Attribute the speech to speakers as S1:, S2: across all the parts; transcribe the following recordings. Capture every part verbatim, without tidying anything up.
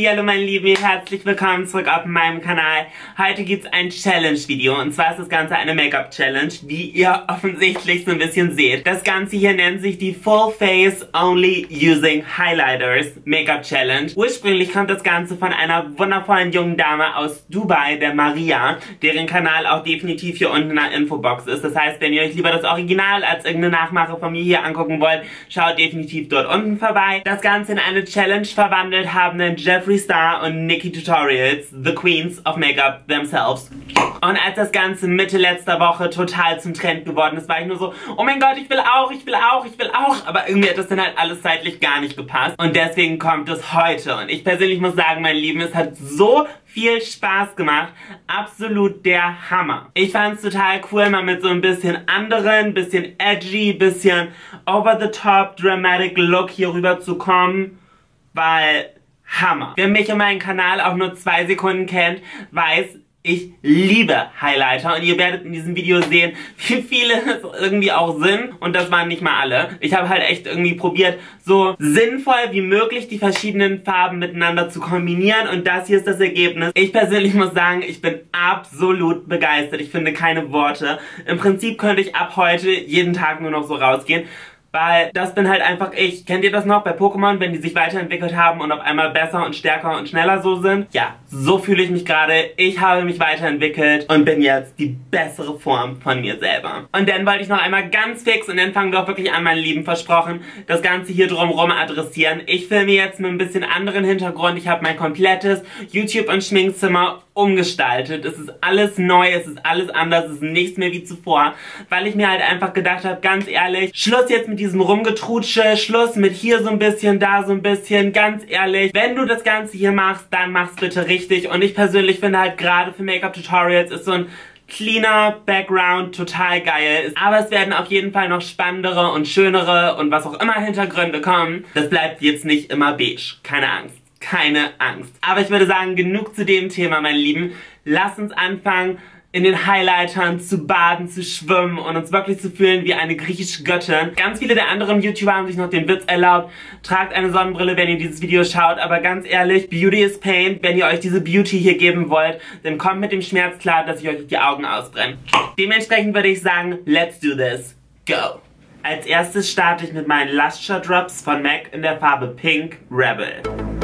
S1: Hallihallo meine Lieben, herzlich willkommen zurück auf meinem Kanal. Heute gibt es ein Challenge-Video und zwar ist das Ganze eine Make-up-Challenge, wie ihr offensichtlich so ein bisschen seht. Das Ganze hier nennt sich die Full Face Only Using Highlighters Make-up-Challenge. Ursprünglich kommt das Ganze von einer wundervollen jungen Dame aus Dubai, der Maria, deren Kanal auch definitiv hier unten in der Infobox ist. Das heißt, wenn ihr euch lieber das Original als irgendeine Nachmache von mir hier angucken wollt, schaut definitiv dort unten vorbei. Das Ganze in eine Challenge verwandelt haben dann Jeffree Star und Nikki Tutorials, the Queens of Make-up themselves. Und als das Ganze Mitte letzter Woche total zum Trend geworden ist, war ich nur so, oh mein Gott, ich will auch, ich will auch, ich will auch. Aber irgendwie hat das dann halt alles zeitlich gar nicht gepasst. Und deswegen kommt es heute. Und ich persönlich muss sagen, meine Lieben, es hat so viel Spaß gemacht. Absolut der Hammer. Ich fand es total cool, mal mit so ein bisschen anderen, bisschen edgy, bisschen over-the-top, dramatic Look hier rüber zu kommen. Weil, Hammer. Wer mich und meinen Kanal auch nur zwei Sekunden kennt, weiß, ich liebe Highlighter und ihr werdet in diesem Video sehen, wie viele es irgendwie auch sind und das waren nicht mal alle. Ich habe halt echt irgendwie probiert, so sinnvoll wie möglich die verschiedenen Farben miteinander zu kombinieren und das hier ist das Ergebnis. Ich persönlich muss sagen, ich bin absolut begeistert. Ich finde keine Worte. Im Prinzip könnte ich ab heute jeden Tag nur noch so rausgehen. Weil das bin halt einfach ich. Kennt ihr das noch bei Pokémon, wenn die sich weiterentwickelt haben und auf einmal besser und stärker und schneller so sind? Ja, so fühle ich mich gerade. Ich habe mich weiterentwickelt und bin jetzt die bessere Form von mir selber. Und dann wollte ich noch einmal ganz fix und dann fangen wir auch wirklich an, meine Lieben, versprochen, das Ganze hier drumherum adressieren. Ich filme jetzt mit ein bisschen anderen Hintergrund. Ich habe mein komplettes YouTube- und Schminkzimmer umgestaltet. Es ist alles neu, es ist alles anders, es ist nichts mehr wie zuvor, weil ich mir halt einfach gedacht habe, ganz ehrlich, Schluss jetzt mit diesem Rumgetrutsche, Schluss mit hier so ein bisschen, da so ein bisschen, ganz ehrlich, wenn du das Ganze hier machst, dann mach's bitte richtig und ich persönlich finde halt gerade für Make-up-Tutorials ist so ein cleaner Background total geil. Aber es werden auf jeden Fall noch spannendere und schönere und was auch immer Hintergründe kommen. Das bleibt jetzt nicht immer beige, keine Angst. Keine Angst. Aber ich würde sagen, genug zu dem Thema, meine Lieben. Lasst uns anfangen, in den Highlightern zu baden, zu schwimmen und uns wirklich zu fühlen wie eine griechische Göttin. Ganz viele der anderen YouTuber haben sich noch den Witz erlaubt, tragt eine Sonnenbrille, wenn ihr dieses Video schaut, aber ganz ehrlich, Beauty is Pain. Wenn ihr euch diese Beauty hier geben wollt, dann kommt mit dem Schmerz klar, dass ich euch die Augen ausbrenne. Dementsprechend würde ich sagen, let's do this. Go! Als erstes starte ich mit meinen Lustre Drops von MAC in der Farbe Pink Rebel.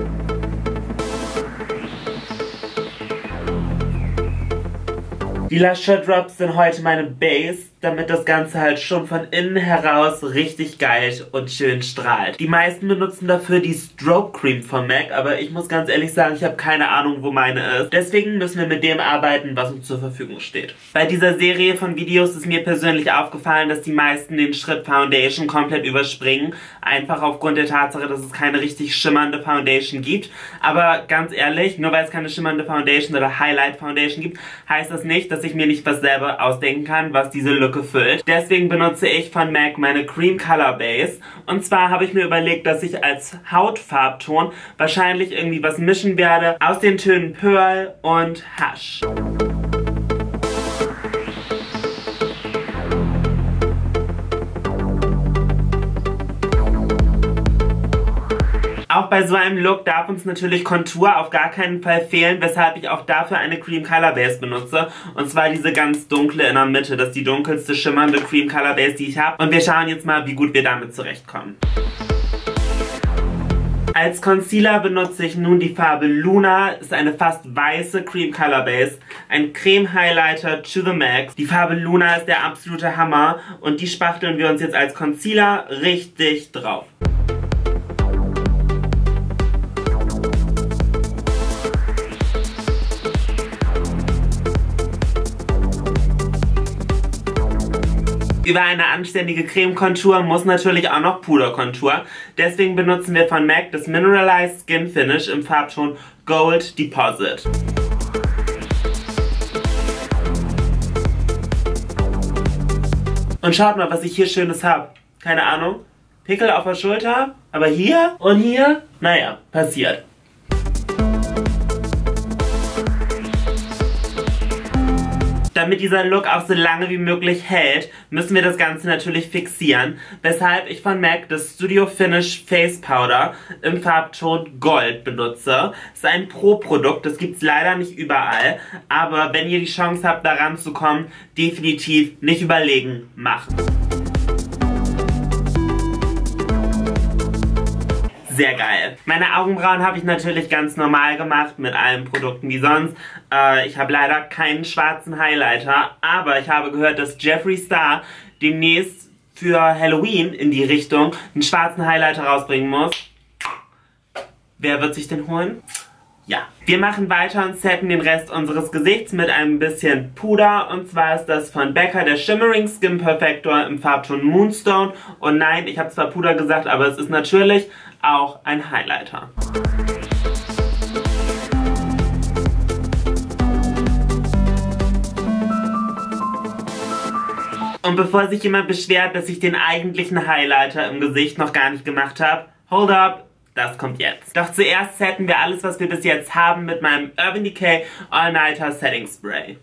S1: Die Lustre Drops sind heute meine Base, damit das Ganze halt schon von innen heraus richtig geil und schön strahlt. Die meisten benutzen dafür die Strobe Cream von MAC, aber ich muss ganz ehrlich sagen, ich habe keine Ahnung, wo meine ist. Deswegen müssen wir mit dem arbeiten, was uns zur Verfügung steht. Bei dieser Serie von Videos ist mir persönlich aufgefallen, dass die meisten den Schritt Foundation komplett überspringen. Einfach aufgrund der Tatsache, dass es keine richtig schimmernde Foundation gibt. Aber ganz ehrlich, nur weil es keine schimmernde Foundation oder Highlight Foundation gibt, heißt das nicht, dass ich mir nicht was selber ausdenken kann, was diese Lücke füllt. Deswegen benutze ich von MAC meine Cream Color Base. Und zwar habe ich mir überlegt, dass ich als Hautfarbton wahrscheinlich irgendwie was mischen werde aus den Tönen Pearl und Hush. Auch bei so einem Look darf uns natürlich Kontur auf gar keinen Fall fehlen, weshalb ich auch dafür eine Cream Color Base benutze. Und zwar diese ganz dunkle in der Mitte. Das ist die dunkelste schimmernde Cream Color Base, die ich habe. Und wir schauen jetzt mal, wie gut wir damit zurechtkommen. Als Concealer benutze ich nun die Farbe Luna. Ist eine fast weiße Cream Color Base. Ein Creme Highlighter to the max. Die Farbe Luna ist der absolute Hammer. Und die spachteln wir uns jetzt als Concealer richtig drauf. Über eine anständige Cremekontur muss natürlich auch noch Puderkontur. Deswegen benutzen wir von MAC das Mineralized Skin Finish im Farbton Gold Deposit. Und schaut mal, was ich hier Schönes habe. Keine Ahnung. Pickel auf der Schulter, aber hier und hier, naja, passiert. Damit dieser Look auch so lange wie möglich hält, müssen wir das Ganze natürlich fixieren, weshalb ich von MAC das Studio Finish Face Powder im Farbton Gold benutze. Das ist ein Pro-Produkt, das gibt es leider nicht überall, aber wenn ihr die Chance habt, da ranzukommen, definitiv nicht überlegen, machen. Sehr geil. Meine Augenbrauen habe ich natürlich ganz normal gemacht, mit allen Produkten wie sonst. Äh, ich habe leider keinen schwarzen Highlighter, aber ich habe gehört, dass Jeffree Star demnächst für Halloween in die Richtung einen schwarzen Highlighter rausbringen muss. Wer wird sich den holen? Ja. Wir machen weiter und setten den Rest unseres Gesichts mit einem bisschen Puder. Und zwar ist das von Becca der Shimmering Skin Perfector im Farbton Moonstone. Und nein, ich habe zwar Puder gesagt, aber es ist natürlich auch ein Highlighter. Und bevor sich jemand beschwert, dass ich den eigentlichen Highlighter im Gesicht noch gar nicht gemacht habe, hold up! Das kommt jetzt. Doch zuerst setten wir alles, was wir bis jetzt haben, mit meinem Urban Decay All Nighter Setting Spray.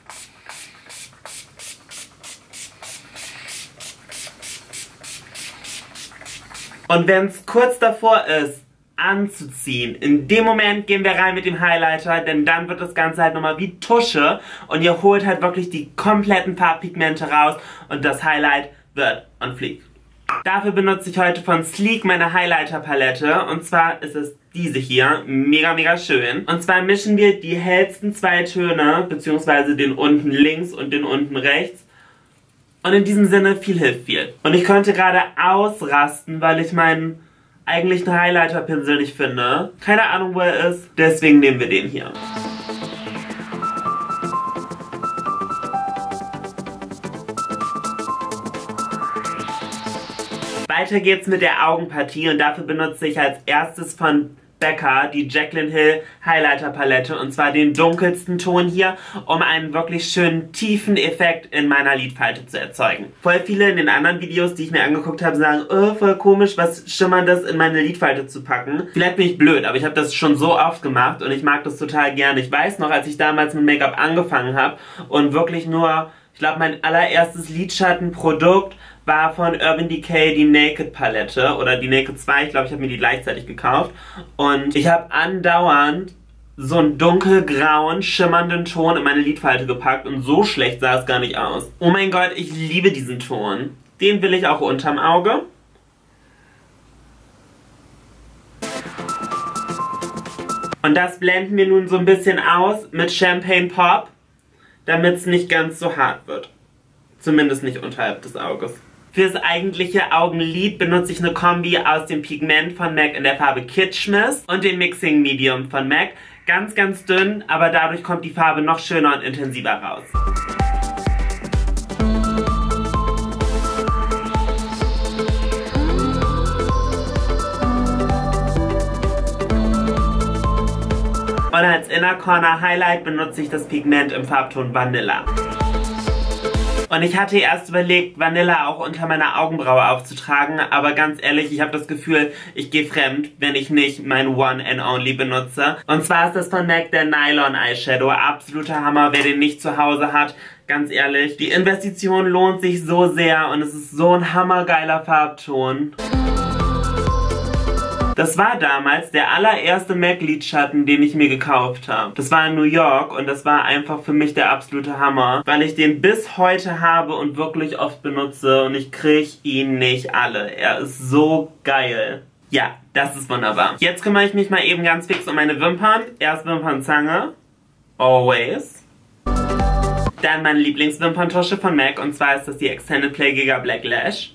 S1: Und wenn es kurz davor ist, anzuziehen, in dem Moment gehen wir rein mit dem Highlighter, denn dann wird das Ganze halt nochmal wie Tusche und ihr holt halt wirklich die kompletten Farbpigmente raus und das Highlight wird on fleek. Dafür benutze ich heute von Sleek meine Highlighter-Palette und zwar ist es diese hier, mega mega schön. Und zwar mischen wir die hellsten zwei Töne, beziehungsweise den unten links und den unten rechts. Und in diesem Sinne, viel hilft viel. Und ich konnte gerade ausrasten, weil ich meinen eigentlichen Highlighter-Pinsel nicht finde. Keine Ahnung, wo er ist, deswegen nehmen wir den hier. Weiter geht's mit der Augenpartie und dafür benutze ich als erstes von Becca die Jaclyn Hill Highlighter Palette und zwar den dunkelsten Ton hier, um einen wirklich schönen tiefen Effekt in meiner Lidfalte zu erzeugen. Voll viele in den anderen Videos, die ich mir angeguckt habe, sagen, oh, voll komisch, was Schimmerndes in meine Lidfalte zu packen. Vielleicht bin ich blöd, aber ich habe das schon so oft gemacht und ich mag das total gerne. Ich weiß noch, als ich damals mit Make-up angefangen habe und wirklich nur, ich glaube, mein allererstes Lidschattenprodukt war von Urban Decay die Naked Palette oder die Naked zwei, ich glaube, ich habe mir die gleichzeitig gekauft und ich habe andauernd so einen dunkelgrauen, schimmernden Ton in meine Lidfalte gepackt und so schlecht sah es gar nicht aus. Oh mein Gott, ich liebe diesen Ton. Den will ich auch unterm Auge. Und das blenden wir nun so ein bisschen aus mit Champagne Pop, damit es nicht ganz so hart wird. Zumindest nicht unterhalb des Auges. Fürs eigentliche Augenlid benutze ich eine Kombi aus dem Pigment von MAC in der Farbe Kitsch Mist und dem Mixing Medium von MAC. Ganz, ganz dünn, aber dadurch kommt die Farbe noch schöner und intensiver raus. Und als Inner Corner Highlight benutze ich das Pigment im Farbton Vanilla. Und ich hatte erst überlegt, Vanilla auch unter meiner Augenbraue aufzutragen, aber ganz ehrlich, ich habe das Gefühl, ich gehe fremd, wenn ich nicht mein One and Only benutze. Und zwar ist das von MAC der Nylon Eyeshadow. Absoluter Hammer, wer den nicht zu Hause hat. Ganz ehrlich, die Investition lohnt sich so sehr und es ist so ein hammergeiler Farbton. Das war damals der allererste MAC Lidschatten, den ich mir gekauft habe. Das war in New York und das war einfach für mich der absolute Hammer, weil ich den bis heute habe und wirklich oft benutze und ich kriege ihn nicht alle. Er ist so geil. Ja, das ist wunderbar. Jetzt kümmere ich mich mal eben ganz fix um meine Wimpern. Erst Wimpernzange. Always. Dann meine Lieblingswimperntusche von MAC und zwar ist das die Extended Play Giga Black Lash.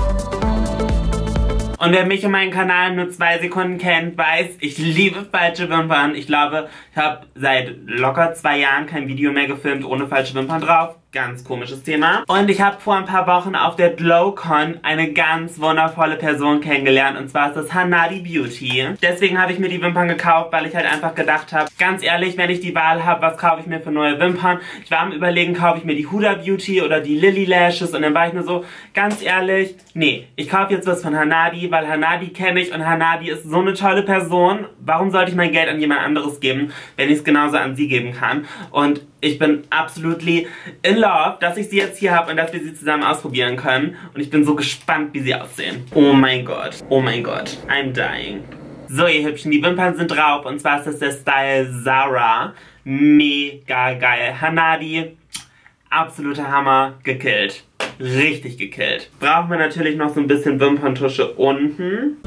S1: Und wer mich und meinen Kanal nur zwei Sekunden kennt, weiß, ich liebe falsche Wimpern. Ich glaube, ich habe seit locker zwei Jahren kein Video mehr gefilmt ohne falsche Wimpern drauf. Ganz komisches Thema. Und ich habe vor ein paar Wochen auf der GlowCon eine ganz wundervolle Person kennengelernt. Und zwar ist das Hanadi Beauty. Deswegen habe ich mir die Wimpern gekauft, weil ich halt einfach gedacht habe, ganz ehrlich, wenn ich die Wahl habe, was kaufe ich mir für neue Wimpern? Ich war am Überlegen, kaufe ich mir die Huda Beauty oder die Lily Lashes. Und dann war ich nur so, ganz ehrlich, nee, ich kaufe jetzt was von Hanadi, weil Hanadi kenne ich und Hanadi ist so eine tolle Person. Warum sollte ich mein Geld an jemand anderes geben, wenn ich es genauso an sie geben kann? Und Ich bin absolutely in love, dass ich sie jetzt hier habe und dass wir sie zusammen ausprobieren können. Und ich bin so gespannt, wie sie aussehen. Oh mein Gott. Oh mein Gott. I'm dying. So, ihr Hübschen, die Wimpern sind drauf. Und zwar ist das der Style Zara. Mega geil. Hanadi, absoluter Hammer. Gekillt. Richtig gekillt. Brauchen wir natürlich noch so ein bisschen Wimperntusche unten.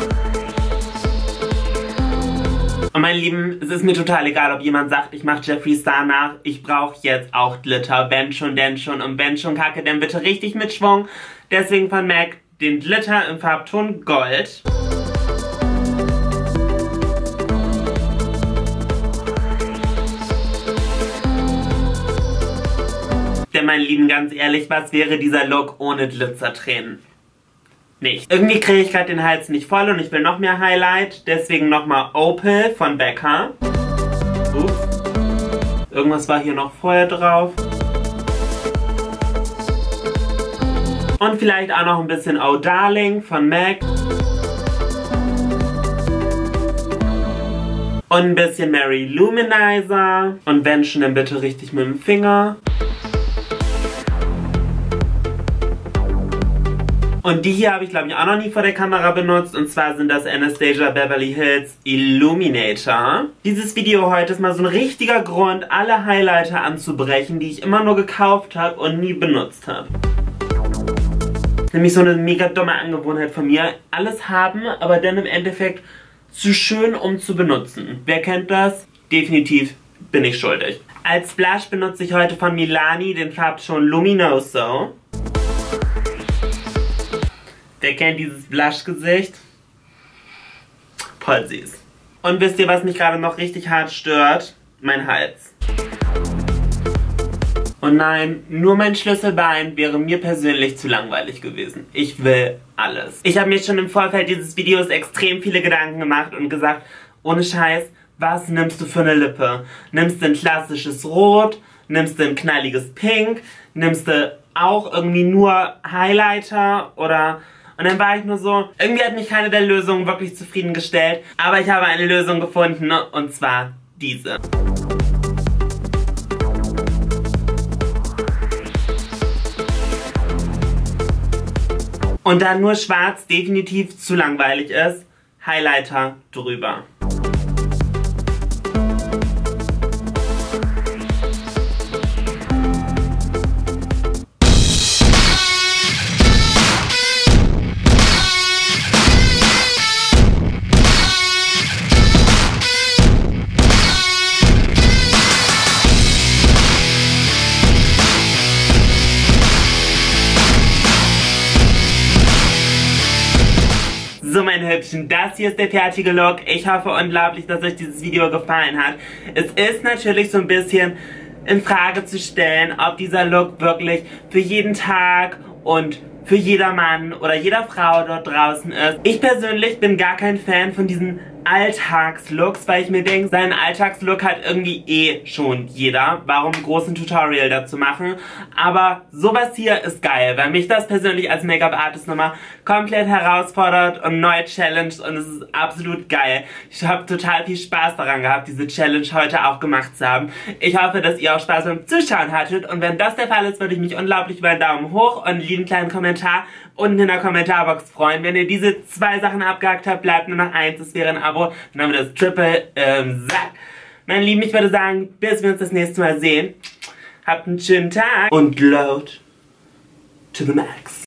S1: Und meine Lieben, es ist mir total egal, ob jemand sagt, ich mache Jeffree Star nach. Ich brauche jetzt auch Glitter. Wenn schon, denn schon. Und wenn schon Kacke, dann bitte richtig mit Schwung. Deswegen von MAC den Glitter im Farbton Gold. Denn meine Lieben, ganz ehrlich, was wäre dieser Look ohne Glitzertränen? Nicht. Irgendwie kriege ich gerade den Hals nicht voll und ich will noch mehr Highlight. Deswegen nochmal Opal von Becca. Ups. Irgendwas war hier noch vorher drauf. Und vielleicht auch noch ein bisschen Oh Darling von MAC. Und ein bisschen Mary Luminizer. Und wenn schon, dann bitte richtig mit dem Finger. Und die hier habe ich, glaube ich, auch noch nie vor der Kamera benutzt. Und zwar sind das Anastasia Beverly Hills Illuminator. Dieses Video heute ist mal so ein richtiger Grund, alle Highlighter anzubrechen, die ich immer nur gekauft habe und nie benutzt habe. Nämlich so eine mega dumme Angewohnheit von mir. Alles haben, aber dann im Endeffekt zu schön, um zu benutzen. Wer kennt das? Definitiv bin ich schuldig. Als Blush benutze ich heute von Milani den Farbton Luminoso. Wer kennt dieses Blush-Gesicht? Voll süß. Und wisst ihr, was mich gerade noch richtig hart stört? Mein Hals. Und nein, nur mein Schlüsselbein wäre mir persönlich zu langweilig gewesen. Ich will alles. Ich habe mir schon im Vorfeld dieses Videos extrem viele Gedanken gemacht und gesagt, ohne Scheiß, was nimmst du für eine Lippe? Nimmst du ein klassisches Rot? Nimmst du ein knalliges Pink? Nimmst du auch irgendwie nur Highlighter? Oder... Und dann war ich nur so, irgendwie hat mich keine der Lösungen wirklich zufriedengestellt. Aber ich habe eine Lösung gefunden, und zwar diese. Und da nur schwarz definitiv zu langweilig ist, Highlighter drüber. So meine Hübschen, das hier ist der fertige Look. Ich hoffe unglaublich, dass euch dieses Video gefallen hat. Es ist natürlich so ein bisschen in Frage zu stellen, ob dieser Look wirklich für jeden Tag und für jedermann oder jeder Frau dort draußen ist. Ich persönlich bin gar kein Fan von diesen Alltagslooks, weil ich mir denke, seinen Alltagslook hat irgendwie eh schon jeder. Warum einen großen Tutorial dazu machen? Aber sowas hier ist geil, weil mich das persönlich als Make-up-Artist nochmal komplett herausfordert und neu challenged und es ist absolut geil. Ich habe total viel Spaß daran gehabt, diese Challenge heute auch gemacht zu haben. Ich hoffe, dass ihr auch Spaß beim Zuschauen hattet und wenn das der Fall ist, würde ich mich unglaublich über einen Daumen hoch und einen lieben kleinen Kommentar unten in der Kommentarbox freuen. Wenn ihr diese zwei Sachen abgehakt habt, bleibt nur noch eins, das wäre ein Abo. Dann haben wir das Triple ähm, Sack. Meine Lieben, ich würde sagen, bis wir uns das nächste Mal sehen. Habt einen schönen Tag und glowed to the max.